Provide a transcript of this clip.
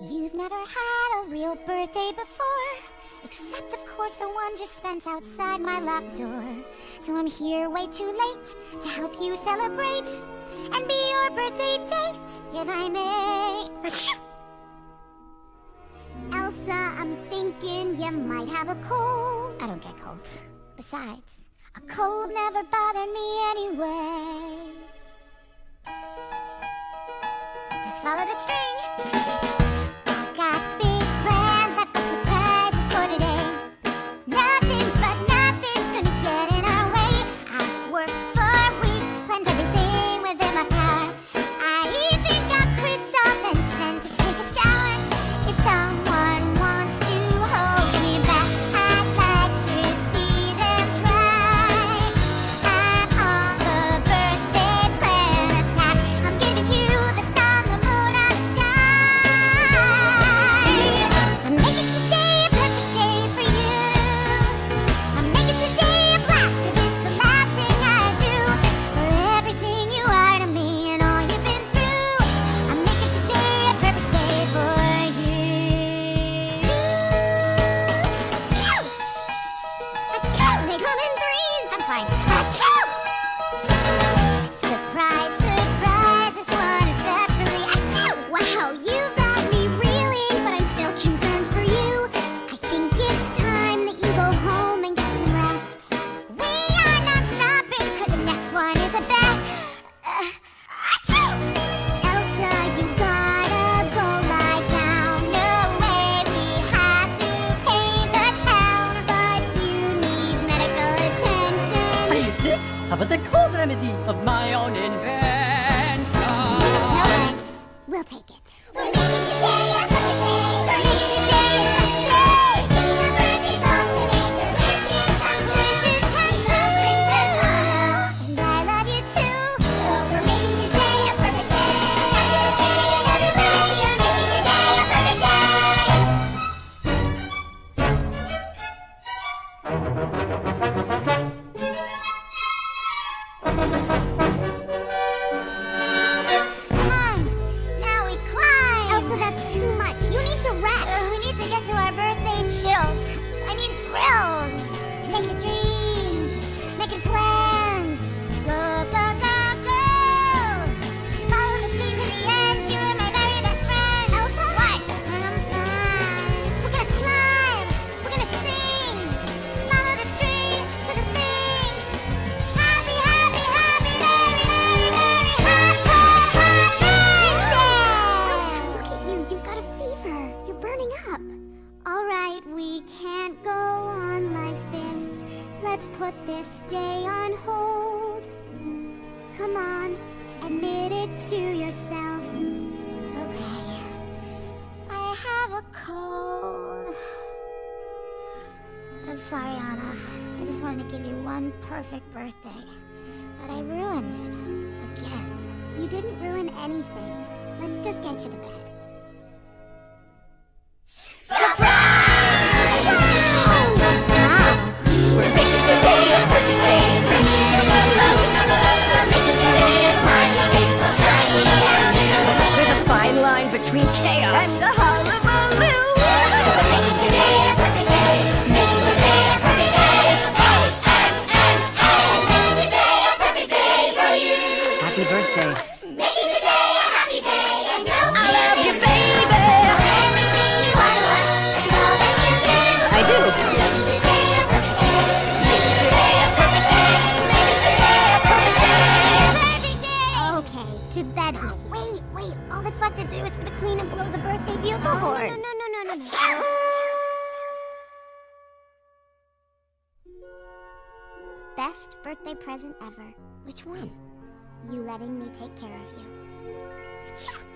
You've never had a real birthday before, except of course the one just spent outside my locked door. So I'm here way too late to help you celebrate and be your birthday date, if I may. Elsa, I'm thinking you might have a cold. I don't get colds. Besides, a cold never bothered me anyway. Just follow the string. I've got big plans, I've got surprises for today. Nothing but nothing's gonna get in our way. I've worked for weeks, planned everything within my power. I even got Kristoff and Sven to take a shower. If someone wants to hold me back, I'd like to see them try. I'm on the birthday plan attack. I'm giving you the sun, the moon, and the sky. I'm making today a perfect day for you. I'm making today a blast if it's the last thing I do. For everything you are to me and all you've been through, I'm making today a perfect day for you. They come in threes. I'm fine. Achoo! Surprise, surprise, this one especially. Achoo! Wow, you've got me reeling, but I'm still concerned for you. I think it's time that you go home and get some rest. We are not stopping, cause the next one is a bet. Achoo! Elsa, you gotta go lie down. No way, we have to paint the town, but you need medical attention. Are you sick? How about the cold remedy of my own invention? No thanks. We'll take it. We're making today a perfect day. We're making today a special day. We're singing a birthday song to make your wishes come true. Wishes come true. Princess Anna. And I love you too. So we're making today a perfect day. Happy to say it everywhere. We are making today a perfect Come on, now we climb. Elsa, that's too much. You need to rest. We need to get to our birthday chills. I mean thrills. Making dreams, making plans. Go, go, go, go. Follow the stream to the end. You are my very best friend. Elsa, what? I'm fine. We're gonna climb. We're gonna sing. Follow the stream to the thing. Happy, happy, happy, very, very, very hot birthday! Elsa, look at you. You've got a fever. You're burning up. All right, we can't go on like this. Let's put this day on hold. Come on, admit it to yourself. Okay, I have a cold. I'm sorry, Anna. I just wanted to give you one perfect birthday. But I ruined it. Again. You didn't ruin anything. Let's just get you to bed. We're making today a perfect day for you. We're making today a smiley face all shiny and new. There's a fine line between chaos and the hullabaloo. So we're making today a perfect day. Making today a perfect day. Making today a perfect day for you. Happy birthday. Making today a happy day. And no I love you, fear. baby. For everything you are to us and all that you do. I do. Making today a perfect day. Making today a perfect day. Making today a perfect day. Perfect day! Okay, to bed with you. Wait. All that's left to do is for the queen to blow the birthday bugle horn. No. Best birthday present ever. Which one? You letting me take care of you.